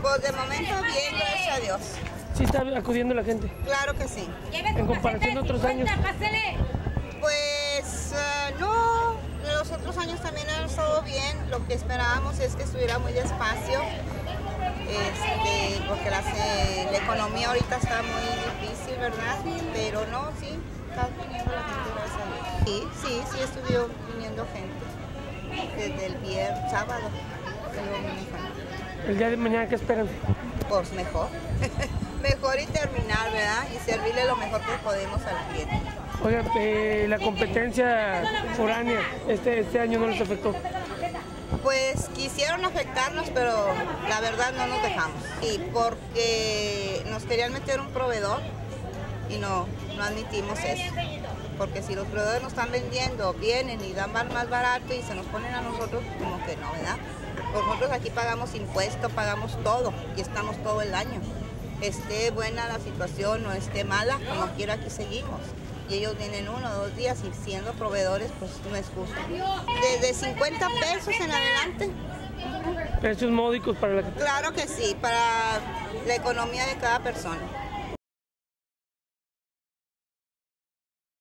Pues de momento bien, gracias a Dios. ¿Sí está acudiendo la gente? Claro que sí. En comparación a otros años. Pues no, los otros años también han estado bien. Lo que esperábamos es que estuviera muy despacio, porque la economía ahorita está muy difícil, ¿verdad? Pero no, sí, está viniendo la gente, gracias a Dios. Sí, estuvo viniendo gente desde el viernes, sábado. ¿El día de mañana qué esperan? Pues mejor, mejor y terminar, ¿verdad? Y servirle lo mejor que podemos al cliente. Oiga, la competencia foránea este año no les afectó. Pues quisieron afectarnos, pero la verdad no nos dejamos. Y porque nos querían meter un proveedor y no admitimos eso. Porque si los proveedores nos están vendiendo, vienen y dan más barato y se nos ponen a nosotros, como que no, ¿verdad? Pues nosotros aquí pagamos impuestos, pagamos todo y estamos todo el año. Esté buena la situación o esté mala, como quiera aquí seguimos. Y ellos vienen 1 o 2 días y siendo proveedores, pues no es justo. Desde 50 pesos en adelante. ¿Precios módicos para la gente? Claro que sí, para la economía de cada persona.